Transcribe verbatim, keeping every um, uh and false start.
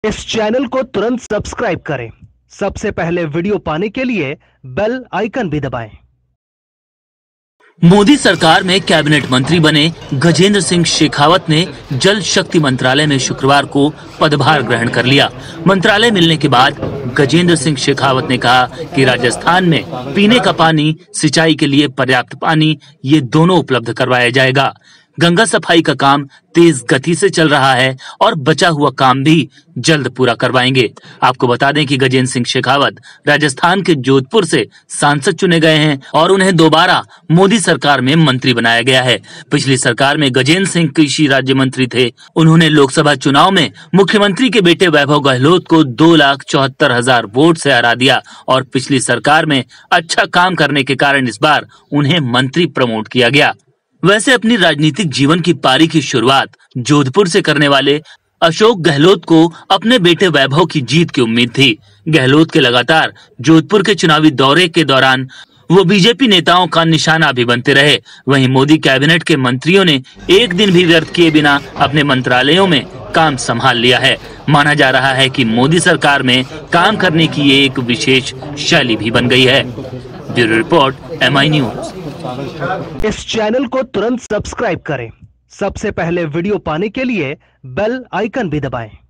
इस चैनल को तुरंत सब्सक्राइब करें। सबसे पहले वीडियो पाने के लिए बेल आइकन भी दबाएं। मोदी सरकार में कैबिनेट मंत्री बने गजेंद्र सिंह शेखावत ने जल शक्ति मंत्रालय में शुक्रवार को पदभार ग्रहण कर लिया। मंत्रालय मिलने के बाद गजेंद्र सिंह शेखावत ने कहा कि राजस्थान में पीने का पानी, सिंचाई के लिए पर्याप्त पानी, ये दोनों उपलब्ध करवाया जाएगा। गंगा सफाई का काम तेज गति से चल रहा है और बचा हुआ काम भी जल्द पूरा करवाएंगे। आपको बता दें कि गजेंद्र सिंह शेखावत राजस्थान के जोधपुर से सांसद चुने गए हैं और उन्हें दोबारा मोदी सरकार में मंत्री बनाया गया है। पिछली सरकार में गजेंद्र सिंह कृषि राज्य मंत्री थे। उन्होंने लोकसभा चुनाव में मुख्यमंत्री के बेटे वैभव गहलोत को दो लाख चौहत्तर हजार वोट से हरा दिया और पिछली सरकार में अच्छा काम करने के कारण इस बार उन्हें मंत्री प्रमोट किया गया। वैसे अपनी राजनीतिक जीवन की पारी की शुरुआत जोधपुर से करने वाले अशोक गहलोत को अपने बेटे वैभव की जीत की उम्मीद थी। गहलोत के लगातार जोधपुर के चुनावी दौरे के दौरान वो बीजेपी नेताओं का निशाना भी बनते रहे। वहीं मोदी कैबिनेट के मंत्रियों ने एक दिन भी व्यर्थ किए बिना अपने मंत्रालयों में काम संभाल लिया है। माना जा रहा है कि मोदी सरकार में काम करने की ये एक विशेष शैली भी बन गई है। Bureau report, M I news. इस चैनल को तुरंत सब्सक्राइब करें। सबसे पहले वीडियो पाने के लिए बेल आइकन भी दबाएं।